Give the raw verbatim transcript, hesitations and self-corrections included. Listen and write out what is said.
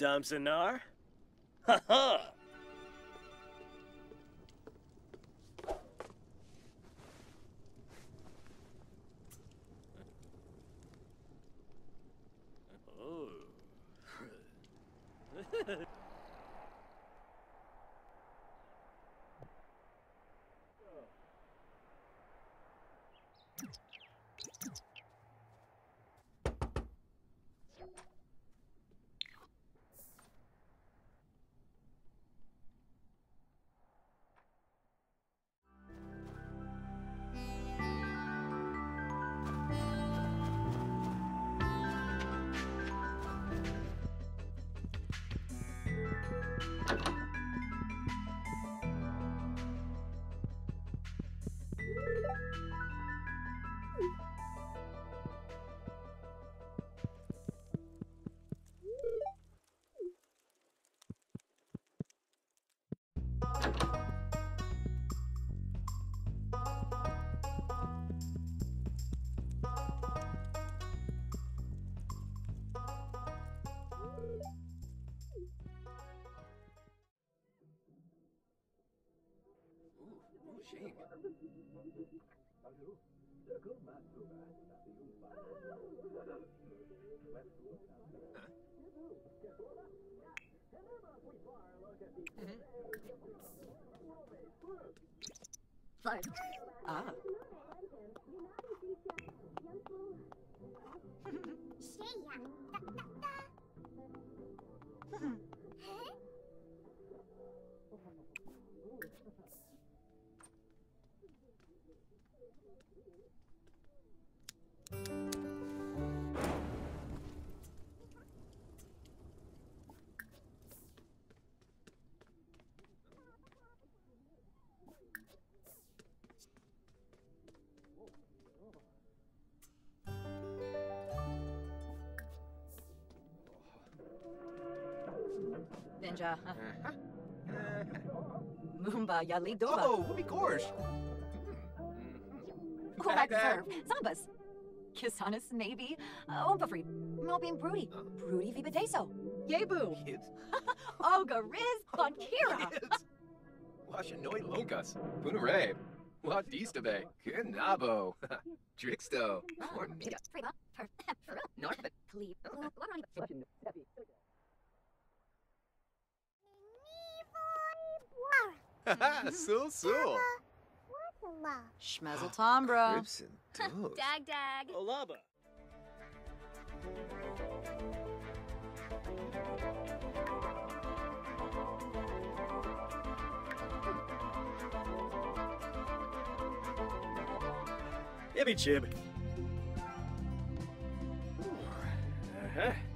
Damsonar? Ha ha! Ah. Ninja. Moomba Yali Doba. Oh, whoopee gorge. Quack Zerv. Zambas. Kisanis Navy. Oompa Free. Malbim Broody. Broody Vibadeso. Yebu. Kids. Oga Riz Bonkira. Kids. Washanoi Lonkas. Punare. Wadistabe. Kenabo. Drixto. Hornita. North. Cleve. Haha, so so. Schmezel Tombra. Ribson. Toast. Dag dag. Olaba. Ibby Chib. Uh-huh.